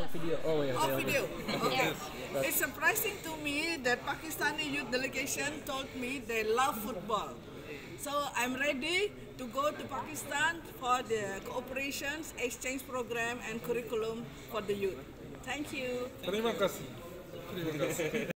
video. Oh yeah. Oh, video. Okay. Yes. It's surprising to me that Pakistani youth delegation told me they love football. So I'm ready to go to Pakistan for the cooperations, exchange program and curriculum for the youth. Thank you. Terima kasih. Terima kasih.